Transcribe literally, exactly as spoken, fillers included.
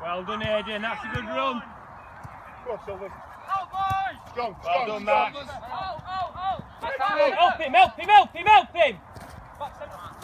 Well done, Adrian. That's a good run. Go on, Silver. Oh, boys! Strong, Well strong, done, strong. Max. Oh, oh, oh! Help him, help him, help him, help him! Back centre.